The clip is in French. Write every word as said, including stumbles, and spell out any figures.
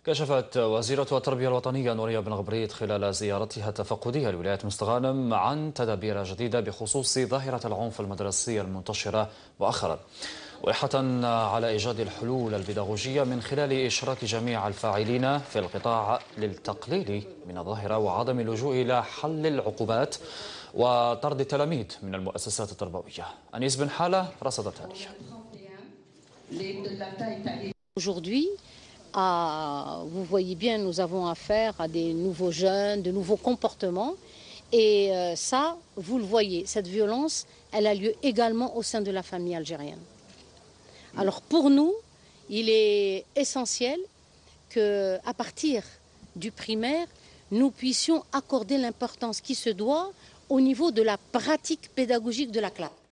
كشفت وزيرة التربية الوطنية نورية بن غبريت خلال زيارتها التفقدية لولاية مستغانم عن تدابير جديدة بخصوص ظاهرة العنف المدرسي المنتشرة مؤخرا، وحة على إيجاد الحلول البيداغوجية من خلال إشراك جميع الفاعلين في القطاع للتقليل من الظاهرة وعدم اللجوء إلى حل العقوبات وطرد التلاميذ من المؤسسات التربوية. أنيس بن حالة رصد التالي. Aujourd'hui, à, vous voyez bien, nous avons affaire à des nouveaux jeunes, de nouveaux comportements. Et euh, ça, vous le voyez, cette violence, elle a lieu également au sein de la famille algérienne. Alors pour nous, il est essentiel qu'à partir du primaire, nous puissions accorder l'importance qui se doit au niveau de la pratique pédagogique de la classe.